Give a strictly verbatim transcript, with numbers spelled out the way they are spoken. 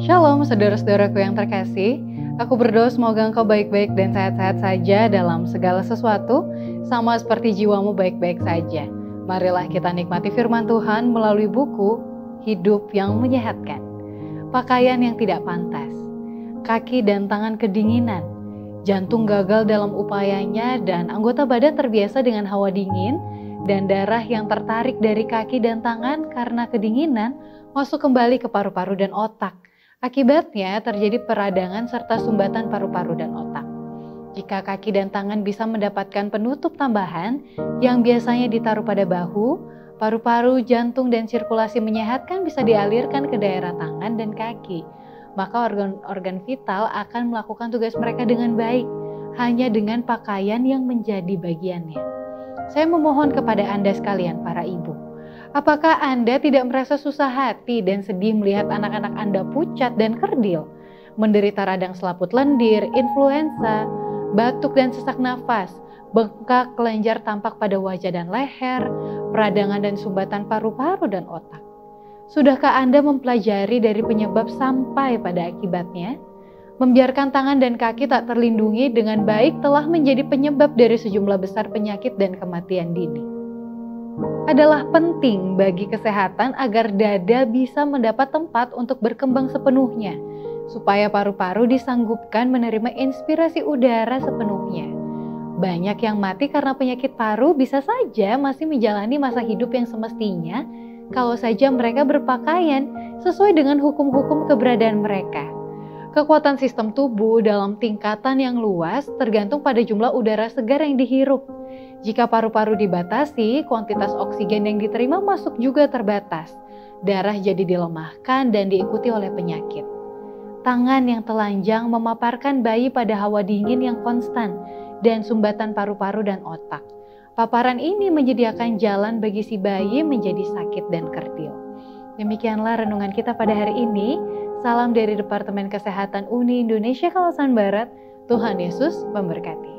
Shalom saudara-saudaraku yang terkasih, aku berdoa semoga engkau baik-baik dan sehat-sehat saja dalam segala sesuatu, sama seperti jiwamu baik-baik saja. Marilah kita nikmati firman Tuhan melalui buku Hidup yang Menyehatkan. Pakaian yang tidak pantas, kaki dan tangan kedinginan, jantung gagal dalam upayanya dan anggota badan terbiasa dengan hawa dingin, dan darah yang tertarik dari kaki dan tangan karena kedinginan masuk kembali ke paru-paru dan otak. Akibatnya terjadi peradangan serta sumbatan paru-paru dan otak. Jika kaki dan tangan bisa mendapatkan penutup tambahan yang biasanya ditaruh pada bahu, paru-paru, jantung, dan sirkulasi menyehatkan bisa dialirkan ke daerah tangan dan kaki. Maka organ-organ vital akan melakukan tugas mereka dengan baik, hanya dengan pakaian yang menjadi bagiannya. Saya memohon kepada Anda sekalian para ibu, apakah Anda tidak merasa susah hati dan sedih melihat anak-anak Anda pucat dan kerdil, menderita radang selaput lendir, influenza, batuk dan sesak nafas, bengkak kelenjar tampak pada wajah dan leher, peradangan dan sumbatan paru-paru dan otak? Sudahkah Anda mempelajari dari penyebab sampai pada akibatnya? Membiarkan tangan dan kaki tak terlindungi dengan baik telah menjadi penyebab dari sejumlah besar penyakit dan kematian dini. Adalah penting bagi kesehatan agar dada bisa mendapat tempat untuk berkembang sepenuhnya, supaya paru-paru disanggupkan menerima inspirasi udara sepenuhnya. Banyak yang mati karena penyakit paru bisa saja masih menjalani masa hidup yang semestinya kalau saja mereka berpakaian sesuai dengan hukum-hukum keberadaan mereka. Kekuatan sistem tubuh dalam tingkatan yang luas tergantung pada jumlah udara segar yang dihirup. Jika paru-paru dibatasi, kuantitas oksigen yang diterima masuk juga terbatas. Darah jadi dilemahkan dan diikuti oleh penyakit. Tangan yang telanjang memaparkan bayi pada hawa dingin yang konstan dan sumbatan paru-paru dan otak. Paparan ini menyediakan jalan bagi si bayi menjadi sakit dan kerdil. Demikianlah renungan kita pada hari ini. Salam dari Departemen Kesehatan Uni Indonesia Kawasan Barat. Tuhan Yesus memberkati.